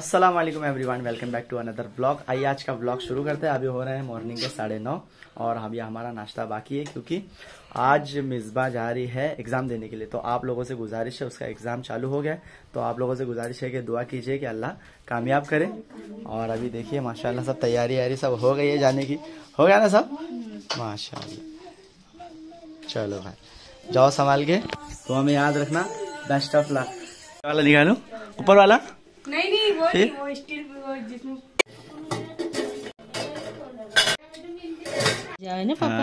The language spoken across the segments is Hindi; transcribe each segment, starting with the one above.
अस्सलाम वालेकुम everyone, welcome back to another blog. आइए आज का ब्लॉग शुरू करते हैं। अभी हो रहे हैं मॉर्निंग के 9:30 और अभी हमारा नाश्ता बाकी है क्योंकि आज मिसबा जा रही है एग्जाम देने के लिए। तो आप लोगों से गुजारिश है, उसका एग्जाम चालू हो गया है तो आप लोगों से गुजारिश है कि दुआ कीजिए कि अल्लाह कामयाब करे। और अभी देखिए माशाल्लाह सब तैयारी सब हो गई है जाने की। हो गया ना सब माशाल्लाह। चलो भाई जाओ संभाल के, तो हमें याद रखना। Best of luck. वाला निकालो, ऊपर वाला नहीं वो स्टील वो जिसमें जाए ना पापा।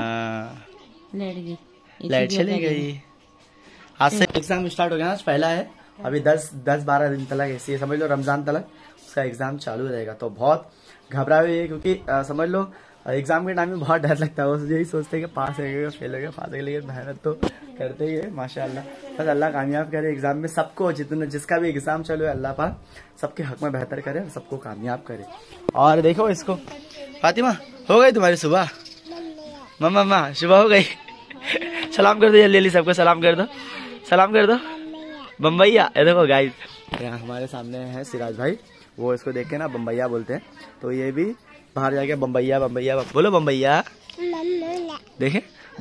लाइट चली गई। आज से एग्जाम स्टार्ट हो गया ना, आज पहला है। अभी 10-12 दिन तक ऐसे समझ लो, रमजान तक उसका एग्जाम चालू रहेगा। तो बहुत घबरा हुई है क्योंकि समझ लो एग्जाम के टाइम में बहुत डर लगता है। वो यही सोचते हैं कि पास हो गया फेल हो गया, पास हो गया, लेकिन मेहनत तो करते ही है माशाल्लाह। बस अल्लाह कामयाब करे एग्जाम में सबको, जिसका भी एग्जाम चालू है अल्लाह पाक सबके हक में बेहतर करे, सबको कामयाब करे। और देखो इसको, फातिमा हो गई तुम्हारी सुबह? मम्मा सुबह हो गई। सलाम कर दो जल्दी सबको, सलाम कर दो, सलाम कर दो बम्बैया। देखो गाइस, यहाँ हमारे सामने है सिराज भाई, वो इसको देख के ना बम्बैया बोलते हैं। तो ये भी बाहर जाके बम्बैया बोलो, बम्बैया देखे,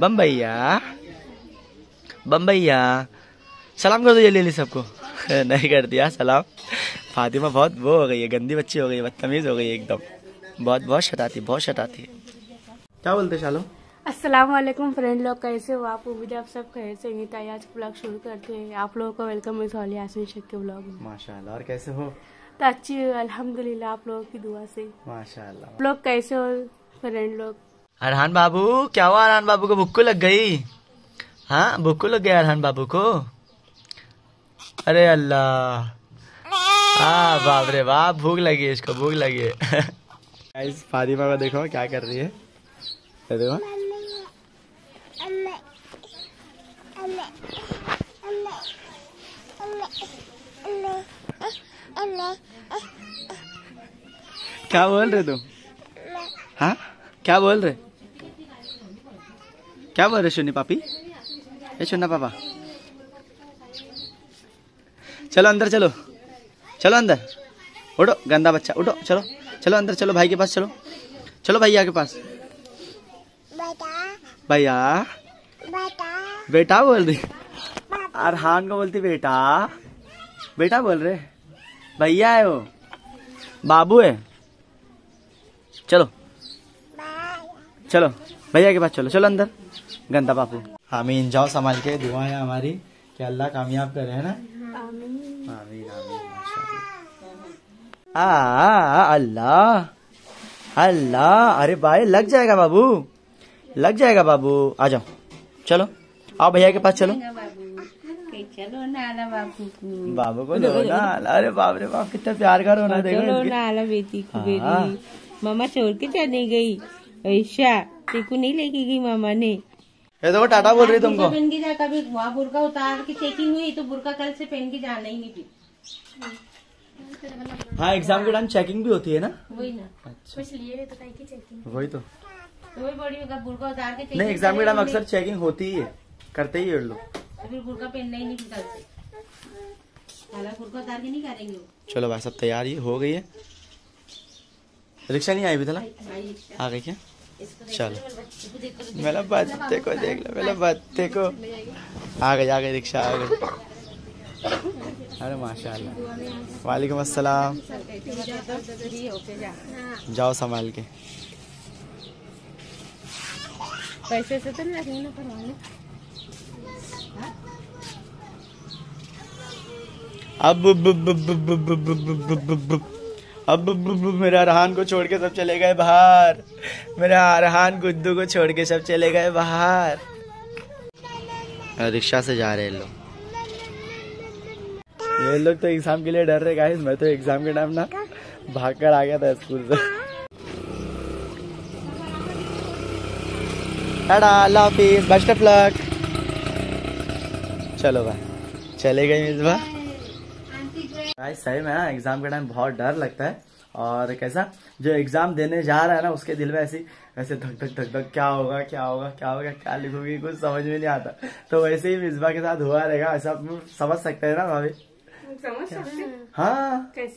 बम्बैया सलाम कर दो जल्दी सबको। नहीं कर दिया सलाम। फातिमा बहुत वो हो गई है, गंदी बच्ची हो गई है, बदतमीज हो गई है एकदम, बहुत शताती है। क्या बोलते शालो? अस्सलाम वालेकुम फ्रेंड लोग, कैसे हो आप? उम्मीद है आप सब खैर से होंगे। तो आज ब्लॉग शुरू करते हैं। आप लोगों को वेलकम है सोली यासीन शेख के ब्लॉग में। माशाल्लाह। और कैसे हो? तो अच्छी अल्हम्दुलिल्लाह, आप लोगों की दुआ से। माशाल्लाह। आप लोग कैसे हो फ्रेंड लोग? अरहान बाबू क्या हुआ? अरहान बाबू को भुक्को लग गई? हाँ भुक्को लग गया अरहान बाबू को। अरे अल्लाह, बाप रे बाप, भूख लगी है इसको, भूख लगी है। फातिमा को देखो क्या कर रही है, देखो। क्या बोल रहे तुम? हाँ क्या बोल रहे? क्या बोल रहे सुनी पापी? ए सुनना पापा, चलो अंदर, चलो अंदर, उठो गंदा बच्चा, उठो, चलो अंदर, चलो भाई के पास, चलो भैया के पास। भैया बेटा बोल रही, अरहान को बोलती बेटा बोल रहे। भैया है वो, बाबू है। चलो भैया के पास, चलो अंदर, गंदा बापू। आमीन। जाओ संभाल के, दुआ है हमारी कि अल्लाह कामयाब करे, है ना? आमीन आमीन माशाअल्लाह। अल्लाह अरे भाई लग जाएगा बाबू, आ जाओ, चलो आओ भैया के पास, चलो नाला बाबू को लो ना। अरे बाप रे बाप, कितना प्यार का रोना, देखो नाला बेटी को। मामा छोड़ के चली गई, ऐसा तेको नहीं लेके गई मामा ने। ये देखो टाटा बोल रही तुमको। पहन के जा, कभी वहाँ बुर्का उतार के चेकिंग हुई तो बुर्का कल से पहन के जाना ही नहीं फिर। हाँ एग्जाम के टाइम चेकिंग भी होती है ना? वही ना। अच्छा लिए तो की चेकिंग, वही तो वही बड़ी होगा, बुर्का उतार के नहीं, एग्जाम के टाइम अक्सर चेकिंग होती ही है, करते ही है लोग। फिर बुर्का पहनना ही नहीं कल से, बुर्का उतार के नहीं करेंगे। चलो भाई सब तैयारी हो गई है। रिक्शा नहीं आई अभी तक, आ गई क्या? चलो मेरा बच्चे को देख लो, मेरा बच्चे को। आ गई रिक्शा आ गई। अरे माशाल्लाह। वालेकुम अस्सलाम। जाओ संभाल के। पैसे से तो नहीं रखेंगे ना करवाने। अब मेरा अरहान को छोड़ के सब चले गए बाहर, मेरा अरहान गुड्डू को छोड़ के सब चले गए बाहर। रिक्शा से जा रहे हैं लोग। ये लोग तो एग्जाम के लिए डर रहे गाइस। मैं तो एग्जाम के टाइम ना भाग कर आ गया था स्कूल से। टाटा, अल्लाह हाफिज, बेस्ट ऑफ लक। चलो भाई चले गए मिसबा। सही में ना एग्जाम के टाइम बहुत डर लगता है। और कैसा जो एग्जाम देने जा रहा है ना, उसके दिल में ऐसे धक धक क्या होगा, क्या लिखोगी, कुछ समझ में नहीं आता। तो वैसे ही मिसबा के साथ हुआ रहेगा, ऐसा समझ सकते हैं ना भाभी? समझ सकते हैं। हाँ कैसे?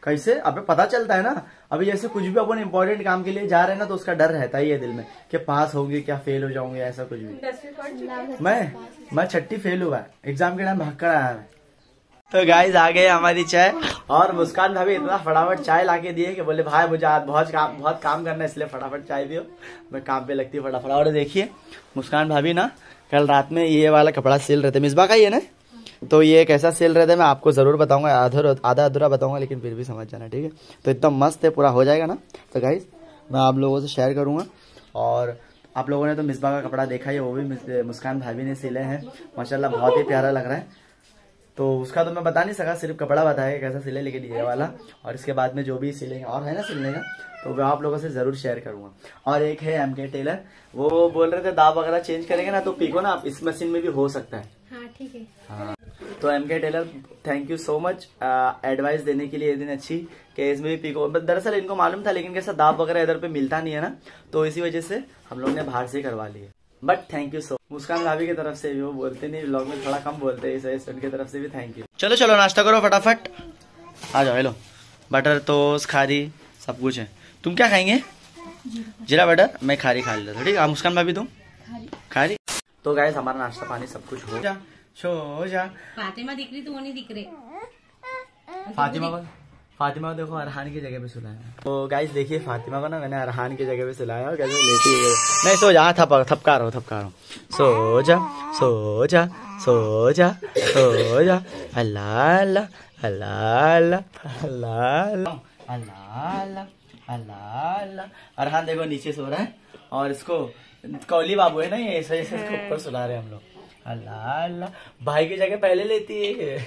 कैसे? अबे पता चलता है ना, अभी जैसे कुछ भी अपन इम्पोर्टेंट काम के लिए जा रहे हैं ना, तो उसका डर रहता ही है दिल में कि पास होंगे क्या फेल हो जाऊंगे, ऐसा कुछ भी। मैं 6ठी फेल हुआ, एग्जाम के टाइम भाग कर आया मैं। तो गाइस आ गए हमारी चाय, और मुस्कान भाभी इतना फटाफट चाय लाके दिए कि बोले भाई मुझे आज बहुत काम करना है, इसलिए फटाफट चाय दियो, मैं काम पे लगती हूँ फटाफट। और देखिए मुस्कान भाभी ना कल रात में ये वाला कपड़ा सिल रहे थे, मिसबा का ही है ना, तो ये कैसा सिल रहे थे मैं आपको जरूर बताऊंगा, आधा अधूरा बताऊंगा, लेकिन फिर भी समझ जाना, ठीक है। तो एकदम मस्त है, पूरा हो जाएगा ना, तो गाइस मैं आप लोगों से शेयर करूंगा। और आप लोगों ने तो मिसबा का कपड़ा देखा ही है, वो भी मुस्कान भाभी ने सिले हैं, माशाल्लाह बहुत ही प्यारा लग रहा है। तो उसका तो मैं बता नहीं सका, सिर्फ कपड़ा बताया कैसा सिले, लेकिन ये वाला और इसके बाद में जो भी सिलेंगे और है ना सिलने का, तो मैं आप लोगों से जरूर शेयर करूंगा। और एक है MK टेलर, वो बोल रहे थे दाब वगैरह चेंज करेंगे ना, तो पिको ना इस मशीन में भी हो सकता है। हाँ ठीक है। हाँ तो MK tailor thank you so much advice देने के लिए ये दिन अच्छी, कि इसमें भी पिको, दरअसल इनको मालूम था लेकिन कैसा दाब वगैरह इधर पे मिलता नहीं है ना, तो इसी वजह से हम लोग ने बाहर से करवा लिए। But thank you so, Muskan भाभी की तरफ से भी, वो बोलते नहीं व्लॉग में थोड़ा कम बोलते हैं, इस उनकी तरफ से भी थैंक यू। चलो चलो नाश्ता करो फटाफट, आ जाओ। हेलो बटर टोस्ट खारी सब कुछ है। तुम क्या खाएंगे? जीरा बटर, मैं खारी खा लेता, ठीक है। मुस्कान भाभी तुम खारी। तो गाइस हमारा नाश्ता पानी सब कुछ हो जा, सो जा। फातिमा दिख रही तो वो नहीं दिख रहे। फातिमा को देखो अरहान की जगह पे सुलाया। तो गाइस देखिए फातिमा को ना मैंने अरहान की जगह पे सुलाया, और कैसे लेटी है। नहीं सो जा, थपका रहो सो जा सो जा सो जा सो जा, अल्लाह अल्लाह अल्लाह अल्लाह अल्लाह अल्लाह अल्लाह। अरहान देखो नीचे सो रहा है, और इसको कौली बाबू है ना ये, ऐसे इसको ऊपर सुला रहे हम लोग। अल्लाह अल्लाह, भाई की जगह पहले लेती है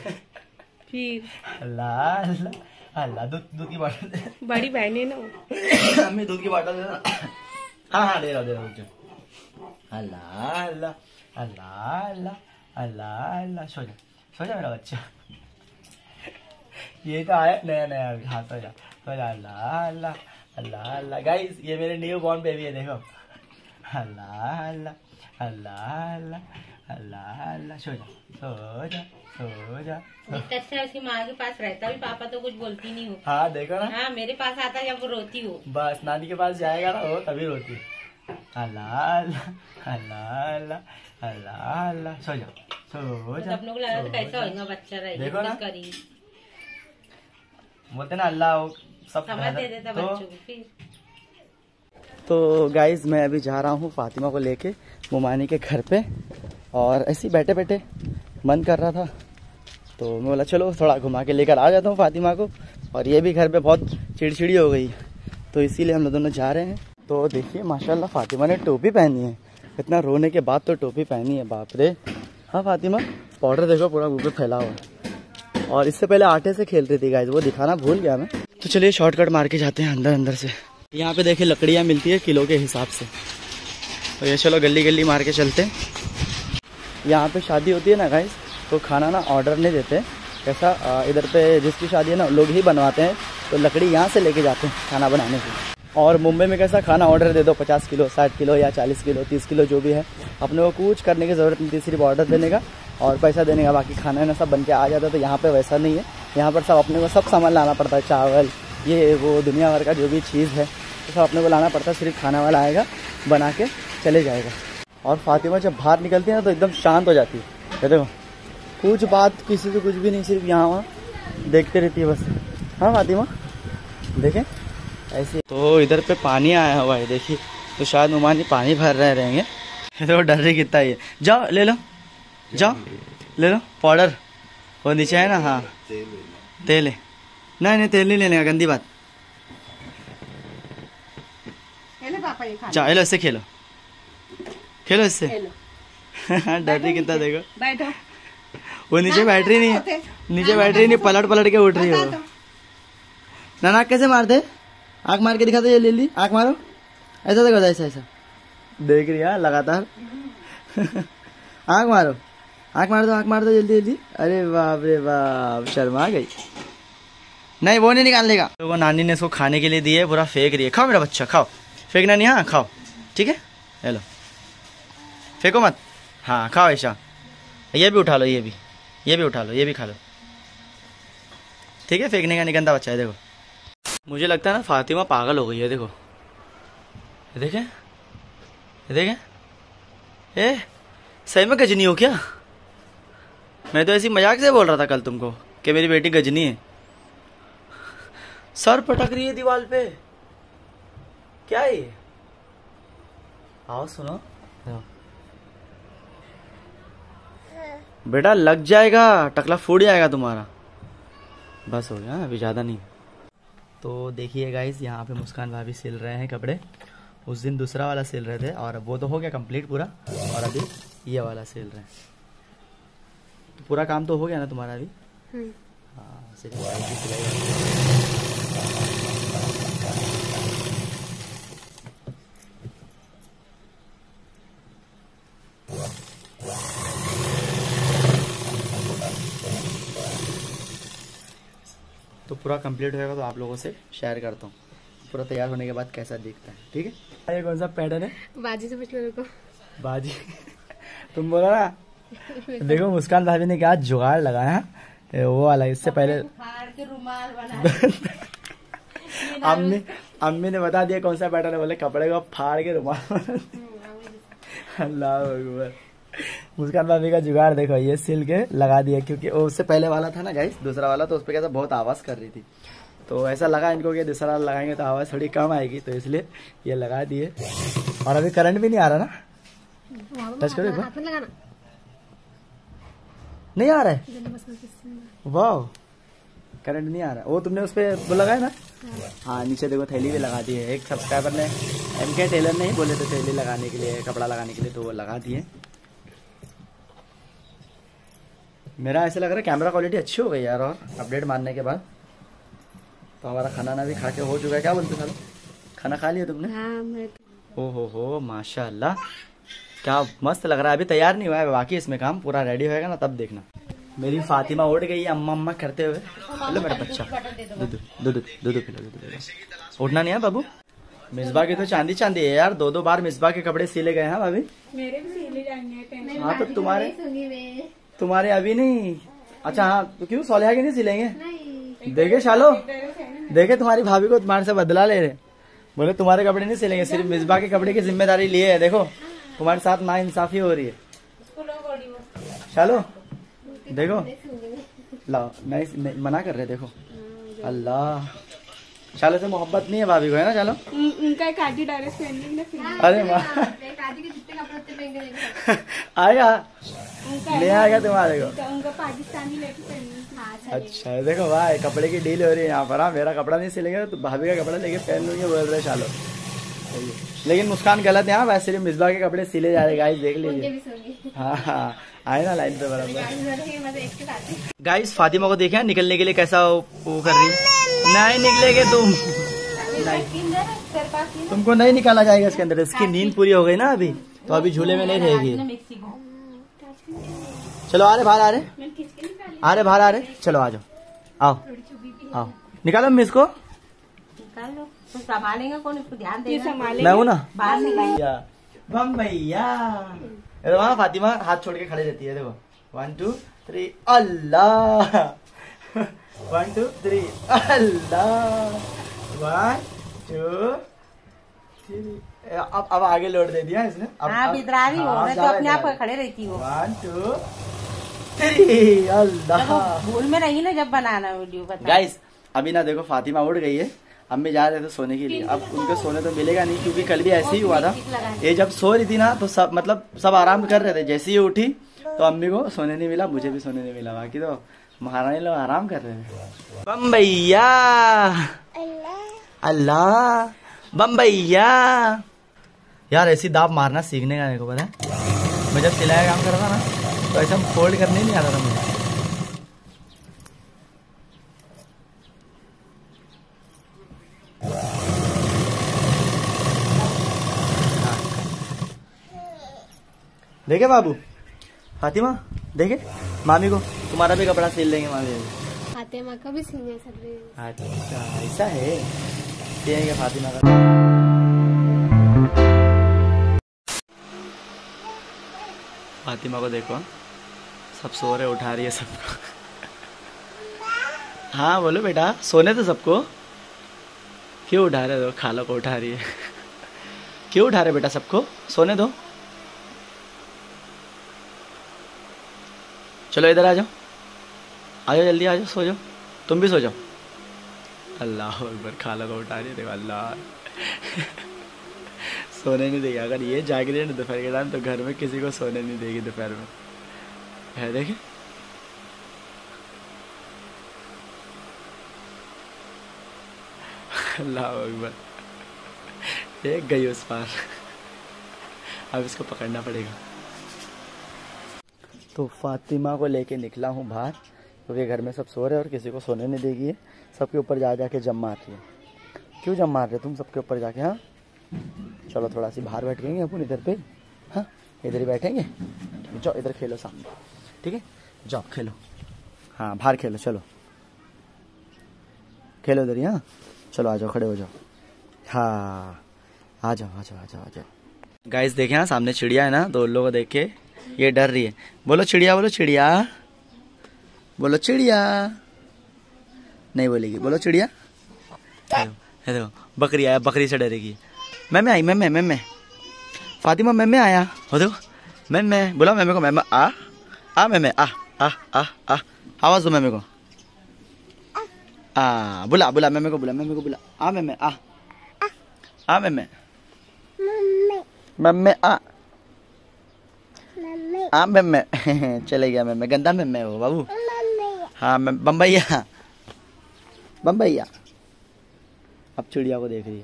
फिर अल्लाह अल्लाह अल्लाह। दूध की बोतल दे, बड़ी बहन है ना। अम्मी दूध की बोतल देना। हाँ दे रहा हूँ। अल्लाह अल्लाह अल्लाह अल्लाह अल्लाह अल्लाह। सो जा मेरा बच्चा। ये तो आया नया अभी। हाँ सो जा अल्लाह अल्लाह अल्लाह अल्लाह। गाइस ये मेरे न्यू बॉर्न बेबी है, देखो। अल्लाह अल्लाह अल्लाह अल्लाह अल्लाह अल्लाह। सो जा अच्छा उसकी माँ के पास रहता भी, पापा तो कुछ बोलती नहीं हो। हाँ देखो ना। हाँ मेरे पास आता जब वो रोती हो, बस नानी के पास जाएगा ना वो तभी रोती है। अल्लाह अल्लाह अल्लाह अल्लाह अल्लाह अल्लाह। सो जा। सब लोग लगा तो कैसा होगा बच्चा रहेगा, देखो ना, करी बोलते ना अल्लाह सब समझ दे देता बच्चों को। फिर तो गाइज मैं अभी जा रहा हूँ फातिमा को लेके मुमानी के घर पे, और ऐसे ही बैठे बैठे मन कर रहा था, तो मैं बोला चलो थोड़ा घुमा के लेकर आ जाता हूँ फातिमा को। और ये भी घर पे बहुत चिड़चिड़ी हो गई, तो इसीलिए हम लोग दोनों जा रहे हैं। तो देखिए माशाल्लाह फातिमा ने टोपी पहनी है, इतना रोने के बाद तो टोपी पहनी है, बाप रे। हाँ फातिमा, पाउडर देखो पूरा मुँह पे फैला हुआ है, और इससे पहले आटे से खेल रही थी गाइज, वो दिखाना भूल गया मैं। तो चलिए शॉर्टकट मार के जाते हैं अंदर से। यहाँ पे देखिए लकड़ियाँ मिलती है किलो के हिसाब से, तो ये चलो गली गली मार के चलते हैं। यहाँ पे शादी होती है ना गाइस, तो खाना ना ऑर्डर नहीं देते, कैसा इधर पे जिसकी शादी है ना लोग ही बनवाते हैं, तो लकड़ी यहाँ से लेके जाते हैं खाना बनाने के लिए। और मुंबई में कैसा खाना ऑर्डर दे दो, 50 किलो 60 किलो या 40 किलो 30 किलो जो भी है, अपने को कुछ करने की ज़रूरत नहीं थी, सिर्फ ऑर्डर देने का और पैसा देने का, बाकी खाना ना सब बन के आ जाता है। तो यहाँ पे वैसा नहीं है, यहाँ पर सब अपने को सब सामान लाना पड़ता है, चावल ये वो दुनिया भर का जो भी चीज़ है तो सब अपने को लाना पड़ता है, सिर्फ खाना वाला आएगा बना के चले जाएगा। और फातिमा जब बाहर निकलती है ना तो एकदम शांत हो जाती है, देखो कुछ बात किसी से कुछ भी नहीं, सिर्फ यहाँ वहाँ देखते रहती है बस। हाँ फातिमा देखें ऐसे। तो इधर पे पानी आया हुआ है देखिए, तो शायद नुमानी पानी भर रहे रहेंगे, तो डर रही कितना ही है। जाओ ले लो, जाओ ले लो पाउडर, वो नीचे है ना। हाँ तेल है, नहीं तेल नहीं लेने का, गंदी बात। चलो इससे खेलो इससे। डर रही कितना देखो, बैठो। वो नीचे बैटरी नहीं है, नीचे बैटरी नहीं, पलट के उठ रही है वो। नाक कैसे मारते, आँख मार के दिखाते, ये ले ली आँख मारो, ऐसा देखो, ऐसा देख रही है लगातार। आँख मार दो जल्दी। अरे बाप रे बाप, शर्मा गई। नहीं वो नहीं निकालने का। तो वो नानी ने इसको खाने के लिए दिए, पूरा फेंक रही है। खाओ मेरा बच्चा खाओ, फेंकना नहीं, हाँ खाओ ठीक है, हेलो फेंको मत, हाँ खाओ ऐसा। ये भी उठा लो, ये भी उठा लो, ये भी खा लो ठीक है, फेंकने का नहीं, गंदा बच्चा है देखो। मुझे लगता है ना फातिमा पागल हो गई है। देखो ये देखें, ये देखें, ए सही में गजनी हो क्या? मैं तो ऐसी मजाक से बोल रहा था कल तुमको कि मेरी बेटी गजनी है। सर पटक रही है दीवार पे, क्या है ये? आओ सुनो, बेटा लग जाएगा, टकला फूट जाएगा तुम्हारा। बस हो गया, अभी ज़्यादा नहीं। तो देखिए गाइस, यहाँ पे मुस्कान भाभी सिल रहे हैं कपड़े। उस दिन दूसरा वाला सिल रहे थे और वो तो हो गया कंप्लीट पूरा, और अभी ये वाला सिल रहे हैं। तो पूरा काम तो हो गया ना तुम्हारा अभी? हाँ, सिर्फ सिलाई। तो पूरा कंप्लीट होएगा तो आप लोगों से शेयर करता हूँ पूरा तैयार होने के बाद कैसा दिखता है, ठीक है? ये कौन सा पैटर्न है? बाजी से पूछ लो को। बाजी तुम बोला ना। देखो मुस्कान भाभी ने क्या जुगाड़ लगाया, वो वाला। इससे पहले रुमाल अम्मी ने बता दिया कौन सा पैटर्न है। बोले कपड़े को फाड़ के रुमाल। अल्लाह भगवान। मुस्कान भाभी का जुगाड़ देखो, ये सिल के लगा दिया, क्योंकि उससे पहले वाला था ना गाइस, दूसरा वाला, तो उस पर कैसा बहुत आवाज कर रही थी। तो ऐसा लगा इनको कि दूसरा वाला लगाएंगे तो आवाज थोड़ी कम आएगी, तो इसलिए ये लगा दिए। और अभी करंट भी नहीं आ रहा ना? टच करो एक बार। नहीं आ रहा है? वाह, करंट नहीं आ रहा। वो तुमने उस पर वो लगाया ना? हाँ, नीचे देखो थैली भी लगा दी है। एक सब्सक्राइबर ने MK टेलर ने ही बोले थे थैली लगाने के लिए, कपड़ा लगाने के लिए, तो वो लगा दिए। मेरा ऐसा लग रहा है कैमरा क्वालिटी अच्छी हो गई यार, और अपडेट मारने के बाद। तो हमारा खाना ना भी खा के हो चुका है। क्या बोलते सालो, खाना खा लिया तुमने? हाँ, मैं ओ हो माशाल्लाह, क्या मस्त लग रहा है। अभी तैयार नहीं हुआ है, बाकी इसमें काम पूरा रेडी होएगा ना तब देखना। मेरी फातिमा उठ गई है अम्मा अम्मा करते हुए। हेलो मेरा बच्चा, दूध पिलो। उठना नहीं है बाबू। मिसबा की तो चांदी चांदी है यार, 2-2 बार मिसबा के कपड़े सिले गए हैं भाभी। मेरे भी सिले जाएंगे। हाँ, तो तुम्हारे अभी नहीं। अच्छा हाँ, तो क्यों सोलिहा के नहीं सिलेंगे? देखे शालो, देखे तुम्हारी भाभी को तुम्हारे से बदला ले रहे। बोले तुम्हारे कपड़े नहीं सिलेंगे, सिर्फ मिसबा के कपड़े की जिम्मेदारी लिए है। देखो तुम्हारे साथ ना इंसाफी हो रही है। शालो देखो, लाओ, नहीं मना कर रहे। देखो अल्लाह, शालो से मोहब्बत नहीं है भाभी को, है ना? चलो उनका काजी डायरेक्ट अरे आएगा, नहीं आएगा तुम्हारे को। उनका पाकिस्तानी लेके। अच्छा देखो भाई, कपड़े की डील हो रही है यहाँ पर। हाँ, मेरा कपड़ा नहीं सिलेंगे तो भाभी का कपड़ा लेके पहन लूंगी बोल रहे शालो। लेकिन मुस्कान गलत है। हाँ, वैसे सिर्फ मिसबा के कपड़े सिले जा रहे गाइस, देख लीजिए। हाँ, आए ना लाइन पे बराबर। गाइस फातिमा को देखा निकलने के लिए कैसा वो कर रही है। नहीं निकलेगे तुम, नहीं, तुमको नहीं निकाला जाएगा इसके अंदर। इसकी नींद पूरी हो गई ना अभी, तो अभी झूले में नहीं रहेगी। चलो आ रहे बाहर, आ रहे बाहर, आ रहे। चलो आ जाओ, आओ निकालो मिस को। संभालेंगे कौन, इसको ध्यान देना। मैं हूँ ना बाहर बम भैया। वहाँ फातिमा हाथ छोड़ के खड़े रहती है। देखो 1 2 3 अल्लाह, 1 2 3 अल्लाह, 1 2 3। अब आगे लोड दे दिया इसने। हाँ, बिदरावी हो रहे तो अपने आप खड़े रहती हो। 1 2 3 अल्लाह। भूल में रही ना जब बनाना वीडियो। गाइस अभी ना देखो फातिमा उठ गई है, अम्मी जा रहे थे सोने के लिए। अब उनके सोने तो मिलेगा नहीं, क्योंकि कल भी ऐसे ही हुआ था। ये जब सो रही थी ना तो सब आराम कर रहे थे। जैसे ही उठी तो अम्मी को सोने नहीं मिला, मुझे भी सोने नहीं मिला। बाकी तो महारानी लोग आराम कर रहे थे। बम भैया, अल्लाह बम भैया। यार ऐसी दाब मारना सीखने का मेरे को पता है। मैं जब सिलाई काम कर रहा था ना तो ऐसा फोल्ड करने नहीं आता था मुझे। देखे बाबू, फातिमा देखे मामी को, तुम्हारा भी कपड़ा सिल लेंगे मामी। फातिमा का भी सिलने सब। अच्छा ऐसा है, सिलेंगे फातिमा का। फातिमा को देखो, सब सो रहे, उठा रही है सबको। हाँ बोलो बेटा, सोने तो सबको। क्यों उठा रहे हो? खाला को उठा रही है। क्यों उठा रहे बेटा सबको? सोने दो। चलो इधर आ जाओ, आ जाओ जल्दी आ जाओ, सो जाओ, तुम भी सो जाओ। अल्लाह अकबर, खाला को उठा रही है, देखो अल्लाह। सोने नहीं देगी, अगर ये जाग रही है ना दोपहर के टाइम तो घर में किसी को सोने नहीं देगी दोपहर में, है देखे। अल्लाह अकबर, एक गई उस पार। अब इसको पकड़ना पड़ेगा। तो फातिमा को लेके निकला हूँ बाहर, क्योंकि घर में सब सो रहे हैं और किसी को सोने नहीं देगी है। सबके ऊपर जा जाके जम मार रही है। क्यों जम मार रहे तुम सबके ऊपर जाके? हाँ चलो थोड़ा सी बाहर बैठेंगे अपन इधर पे। हाँ इधर ही बैठेंगे। जाओ इधर खेलो सामने, ठीक है? जाओ खेलो, हाँ बाहर खेलो, चलो खेलो इधर ही। हाँ चलो आ जाओ, खड़े हो जाओ। हाँ आ जाओ आ जाओ आ जाओ आ जाओ। गाइस देखे ना सामने चिड़िया है ना, तो उन लोगों को देख के ये डर रही है। बोलो चिड़िया, बोलो चिड़िया, बोलो चिड़िया। नहीं बोलेगी, बोलो चिड़िया। है देखो बकरी आया, बकरी से डरेगी। मैं आई, मैं फातिमा मैं आया। हो देखो मैं बोला, मैं को मैं आ मैं आ आवाज दो मैं को। बुला बुला मैं को, बुला मैं को, बुला आ मैं आ मैं मम्मी आ मैं चले गया मैं गंदा मैं हो बाबू। हाँ मैं बम्बैया बम्बैया। अब चिड़िया को देख रही है।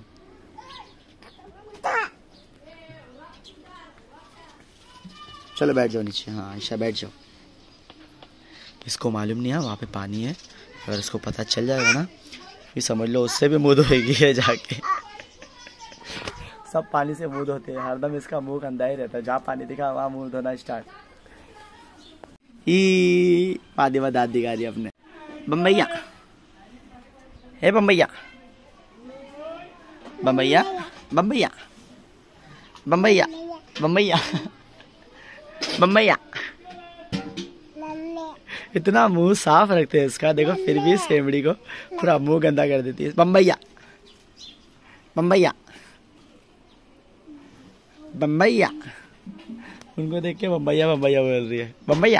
चलो बैठ जाओ नीचे। हाँ ईशा बैठ जाओ। इसको मालूम नहीं है वहाँ पे पानी है, अगर इसको पता चल जाएगा ना फिर समझ लो उससे भी मुँह धोएगी है जाके। सब पानी से मुँह धोते हैं, हरदम इसका मुंह गंदा ही रहता है। जहाँ पानी दिखा वहाँ मुँह धोना स्टार्ट। ही फातिमा दांत दिखा रही अपने। बम्बैया हे बम्बैया बम्बैया बम्बैया बम्बैया बम्बैया बम्बैया। इतना मुंह साफ रखते हैं इसका, देखो फिर भी सेमड़ी को पूरा मुंह गंदा कर देती है। बम्बैया बम्बैया बम्बैया। उनको देख के बम्बैया बम्बैया बोल रही है। बम्बैया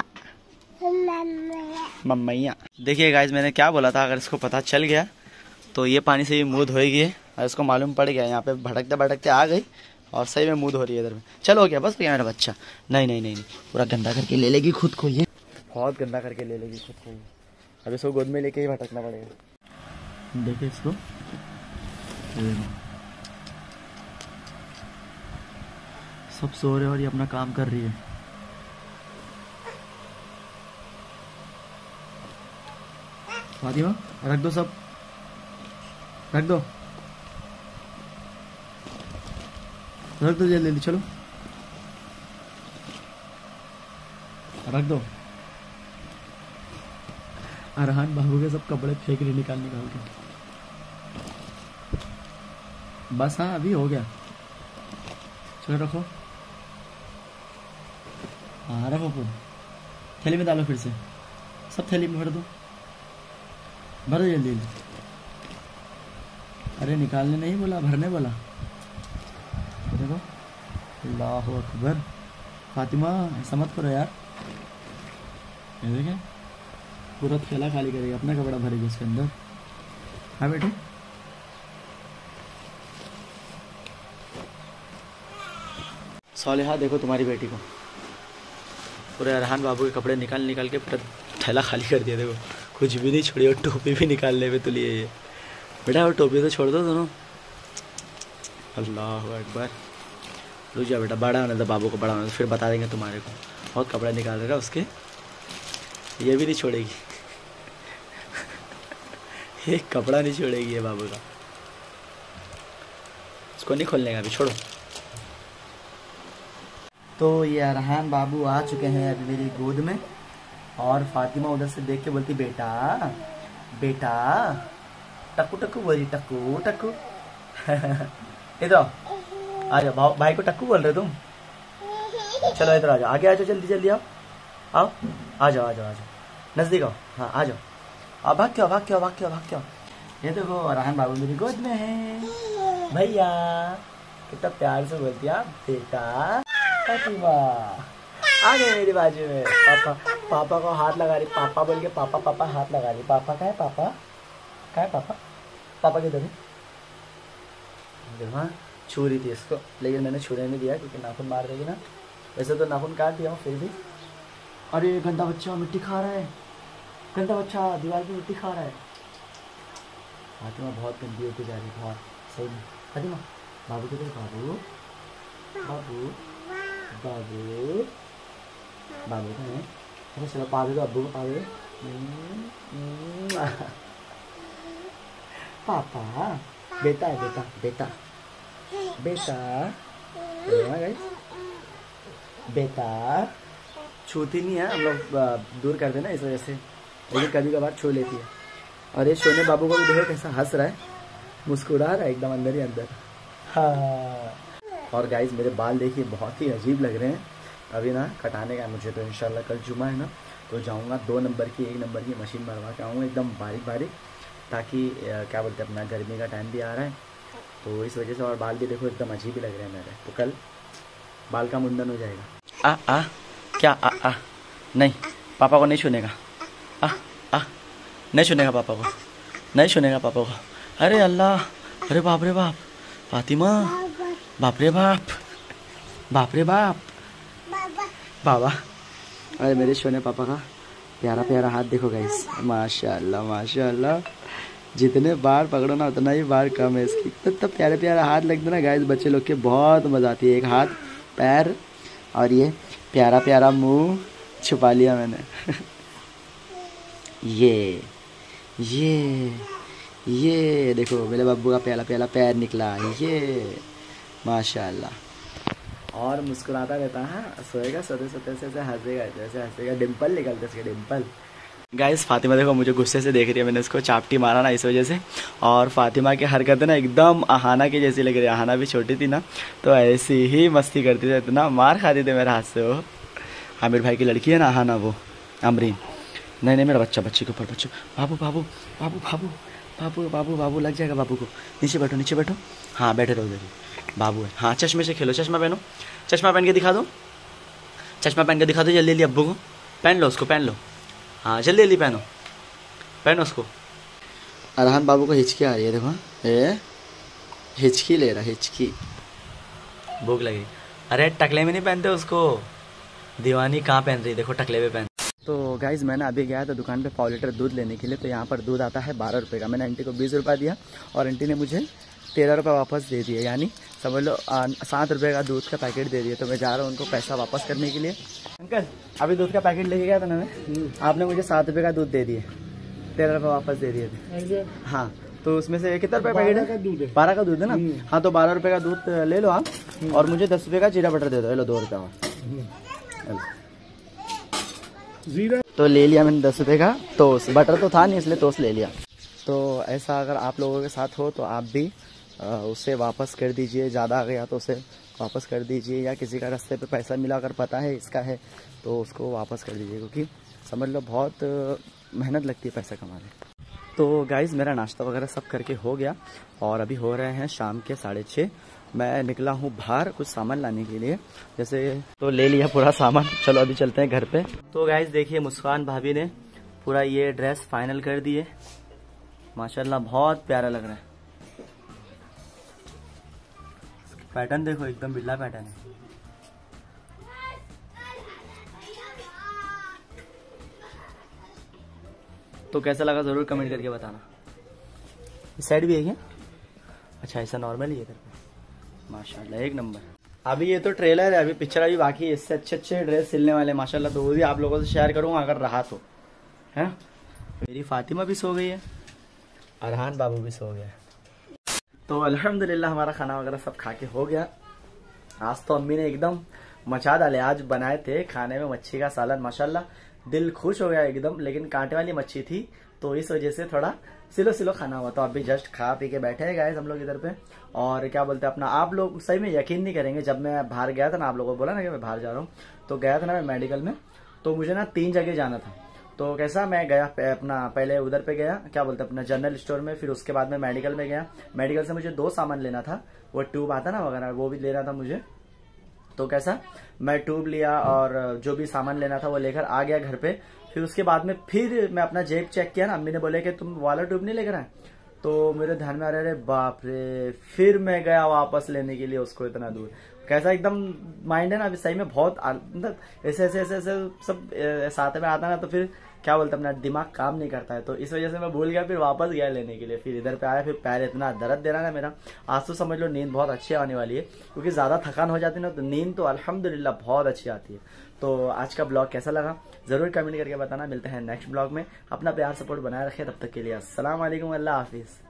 बम्बैया। देखिए गाइस मैंने क्या बोला था, अगर इसको पता चल गया तो ये पानी से भी मुंह धोएगी। और इसको मालूम पड़ गया, यहाँ पे भटकते भटकते आ गई और सही में मुंह धो रही है इधर में। चलो हो गया बस भैया मेरा बच्चा। नहीं नहीं नहीं पूरा गंदा करके ले लेगी खुद को, ये बहुत गंदा करके ले लेगी खुद को। अब इसको गोद में लेके ही भटकना पड़ेगा। देखिए इसको, सब सो रहे और ये अपना काम कर रही है। फातिमा रख दो, सब रख दो, रख दो जल्दी, चलो रख दो। अरहान बाबू के सब कपड़े फेंक रही निकाल के। बस हाँ अभी हो गया, चलो रखो। हाँ रखो फिर, थैली में डालो, फिर से सब थैली में भर दो, भर दो जल्दी। अरे निकालने नहीं बोला, भरने बोला। देखो अल्लाह अकबर। फातिमा ऐसा मत करो यार। ये देखें पूरा थैला खाली करेगी, अपना कपड़ा भरेगी इसके अंदर। हाँ बेटे सालिहा, देखो तुम्हारी बेटी को पूरे अरहान बाबू के कपड़े निकाल निकाल के पूरा थैला खाली कर दिया। देखो कुछ भी नहीं छोड़ी, और टोपी भी निकालने में तुली है ये। बेटा वो टोपी तो छोड़ दो दोनों। अल्लाह अकबर। रुक जा बेटा, बड़ा होने दो बाबू को, बड़ा होने दो, फिर बता देंगे तुम्हारे को। बहुत कपड़े निकाल देगा उसके, ये भी नहीं छोड़ेगी। एक कपड़ा नहीं छोड़ेगी ये बाबू का। इसको नहीं खोलने का अभी, छोड़ो। तो ये अरहान बाबू आ चुके हैं अभी मेरी गोद में, और फातिमा उधर से देख के बोलती बेटा बेटा, टक्कू टक्कू बोली, टक्कू टक्कू। इधर आ जाओ, भाई को टक्कू बोल रहे तुम। चलो इधर आ जाओ, आगे आ जाओ, जल्दी जल्दी आओ आओ, आ जाओ आ जाओ आ जाओ, नजदीक आओ। हाँ आ जाओ, आप भाग क्यों भाग क्यों भाग क्यों भाग क्यों। ये देखो अरहान बाबू मेरी गोद में है। भैया कितना प्यार से बोलती है आप बेटा। फातिमा आ गए मेरी बाजू में। पापा को हाथ लगा रही, पापा बोल के पापा हाथ लगा रही। पापा का है पापा? का है पापा? पापा किधर है? देखो छू रही थी इसको, लेकिन मैंने छूने नहीं दिया क्योंकि नाखून मार देगी ना। वैसे तो नाखून काट दिया हूँ फिर भी। अरे गंदा बच्चा मिट्टी खा रहा है, गंदा बच्चा दीवार पे मिट्टी खा रहा है। फातिमा बहुत गंदी होती जा रही है, बहुत सही में। फातिमा बाबू किधर? बाबू बाबू बाबू बाबू का है। अरे चलो पावे तो अब्बू को पावे। पापा बेटा है, बेटा बेटा बेटा बेटा। छूती नहीं है, हम लोग दूर कर देना इस वजह से, लेकिन कभी कभार छू लेती है। और ये सोने बाबू को भी देखो कैसा हंस रहा है, मुस्कुरा रहा है एकदम अंदर ही अंदर। हाँ। और गाइज मेरे बाल देखिए बहुत ही अजीब लग रहे हैं। अभी ना कटाने का है मुझे, तो इंशाल्लाह कल जुमा है ना, तो जाऊंगा 2 नंबर की 1 नंबर की मशीन मरवा के आऊँगा एकदम बारीक बारीक, ताकि क्या बोलते हैं अपना गर्मी का टाइम भी आ रहा है तो इस वजह से। और बाल भी देखो एकदम अजीब ही लग रहे हैं मेरे, तो कल बाल का मुंडन हो जाएगा। क्या नहीं, पापा को नहीं छूनेगा। नहीं छूनेगा पापा को, नहीं छूनेगा पापा को। अरे अल्लाह, अरे बाप रे बाप, फातिमा बाप रे बाप, बाप रे बाप बाबा। अरे मेरे सोने पापा का प्यारा प्यारा हाथ देखो गाइस, माशाल्लाह माशाल्लाह। जितने बार पकड़ो ना उतना ही बार कम है इसकी। तो प्यारे प्यारे हाथ लगते ना गाइस बच्चे लोग के, बहुत मजा आती है। एक हाथ पैर और ये प्यारा प्यारा मुंह छुपा लिया मैंने। ये देखो मेरे बब्बू का प्याला प्याला पैर निकला, ये माशाल्लाह। और मुस्कुराता रहता है, सोएगा सोते सोते से हंसेगा, जैसे हंसेगा डिम्पल निकलते इसके डिम्पल। गाइस फातिमा देखो मुझे गुस्से से देख रही है, मैंने इसको चापटी मारा ना इस वजह से। और फातिमा की हरकतें ना एकदम अहाना की जैसी लग रही है। अहाना भी छोटी थी ना तो ऐसी ही मस्ती करती थी, इतना मार खाती थी मेरे हाथ से वो। आमिर भाई की लड़की है ना अहाना, वो अमरीन। नहीं मेरा बच्चा, बच्चे के ऊपर बच्चों। बाबू बाबू बाबू बाबू बाबू बाबू बाबू लग जाएगा बाबू को। नीचे बैठो नीचे बैठो। हाँ बैठे रहो उधर, बाबू है। हाँ चश्मे से खेलो, चश्मा पहनो, चश्मा पहन के दिखा दो, चश्मा पहन के दिखा दो जल्दी जल्दी अब्बू को। पहन लो उसको, पहन लो। हाँ जल्दी जल्दी पहनो, पहनो उसको। अरहान बाबू को हिचकी आ रही है देखो, हिचकी ले रहा, हिचकी, भूख लगी। अरे टकले में नहीं पहनते उसको, दीवानी कहाँ पहन रही, देखो टकले में पहन। तो गाइज मैंने अभी गया था दुकान पे 1.5 लीटर दूध लेने के लिए, तो यहाँ पर दूध आता है 12 रुपये का। मैंने आंटी को 20 रुपये दिया और आंटी ने मुझे 13 रुपये वापस दे दिए, यानी समझ लो 7 रुपये का दूध का पैकेट दे दिया। तो मैं जा रहा हूँ उनको पैसा वापस करने के लिए। अंकल अभी दूध का पैकेट लेके गया था ना मैं, आपने मुझे 7 रुपये का दूध दे दिए, 13 रुपये वापस दे दिए थे। हाँ तो उसमें से कितना रुपये पैकेट है? 12 का दूध है ना। हाँ तो 12 रुपये का दूध ले लो आप, और मुझे 10 रुपये का जीरा बटर दे दो। लो 2 रुपये और जीरा तो ले लिया मैंने 10 रुपये का। टोस्ट बटर तो था नहीं इसलिए टोस्ट ले लिया। तो ऐसा अगर आप लोगों के साथ हो तो आप भी उसे वापस कर दीजिए, ज़्यादा आ गया तो उसे वापस कर दीजिए, या किसी का रास्ते पे पैसा मिला अगर पता है इसका है तो उसको वापस कर दीजिए, क्योंकि समझ लो बहुत मेहनत लगती है पैसा कमाने। तो गाइज़ मेरा नाश्ता वगैरह सब करके हो गया और अभी हो रहे हैं शाम के 6:30। मैं निकला हूँ बाहर कुछ सामान लाने के लिए, जैसे तो ले लिया पूरा सामान। चलो अभी चलते हैं घर पे। तो गाइज़ देखिए मुस्कान भाभी ने पूरा ये ड्रेस फाइनल कर दिए, माशाल्लाह बहुत प्यारा लग रहा है। पैटर्न देखो एकदम बिल्ला पैटर्न है। तो कैसा लगा जरूर कमेंट करके बताना। इस साइड भी है क्या? अच्छा ऐसा नॉर्मल ही है इधर पे, माशाल्लाह एक नंबर। अभी ये तो ट्रेलर है, अभी पिक्चर अभी बाकी है। इससे अच्छे अच्छे ड्रेस सिलने वाले माशाल्लाह, तो वो भी आप लोगों से शेयर करूँगा अगर रहा तो है। मेरी फातिमा भी सो गई है, अरहान बाबू भी सो गया। तो अल्हम्दुलिल्लाह हमारा खाना वगैरह सब खा के हो गया। आज तो अम्मी ने एकदम मचा डाले। आज बनाए थे खाने में मच्छी का सालन, माशाल्लाह दिल खुश हो गया एकदम। लेकिन कांटे वाली मच्छी थी तो इस वजह से थोड़ा सिलो सिलो खाना हुआ। तो अभी जस्ट खा पी के बैठे हैं गाइस हम लोग इधर पे। और क्या बोलते हैं अपना, आप लोग सही में यकीन नहीं करेंगे, जब मैं बाहर गया था ना, आप लोगों को बोला ना कि मैं बाहर जा रहा हूँ, तो गया था ना मैं मेडिकल में, तो मुझे ना 3 जगह जाना था। तो कैसा मैं गया अपना पहले उधर पे गया, क्या बोलते अपना जनरल स्टोर में, फिर उसके बाद में मेडिकल में गया। मेडिकल से मुझे 2 सामान लेना था, वो ट्यूब आता ना वगैरह, वो भी लेना था मुझे। तो कैसा मैं ट्यूब लिया और जो भी सामान लेना था वो लेकर आ गया घर पे। फिर उसके बाद में फिर मैं अपना जेब चेक किया ना, अम्मी ने बोले कि तुम वाला ट्यूब नहीं लेकर आए, तो मेरे ध्यान में आ रहा है, बाप रे, फिर मैं गया वापस लेने के लिए उसको इतना दूर। कैसा एकदम माइंड है ना अभी सही में बहुत मतलब ऐसे ऐसे ऐसे ऐसे सब साथ में आता ना, तो फिर क्या बोलते अपना दिमाग काम नहीं करता है। तो इस वजह से मैं भूल गया, फिर वापस गया लेने के लिए। फिर इधर पे आया, फिर पैर इतना दर्द दे रहा ना मेरा। आज तो समझ लो नींद बहुत अच्छी आने वाली है, क्योंकि ज्यादा थकान हो जाती है ना, तो नींद तो अल्हम्दुलिल्लाह बहुत अच्छी आती है। तो आज का ब्लॉग कैसा लगा जरूर कमेंट करके बताना। मिलते हैं नेक्स्ट ब्लॉग में, अपना प्यार सपोर्ट बनाए रखें, तब तक के लिए अस्सलाम वालेकुम, अल्लाह हाफिज।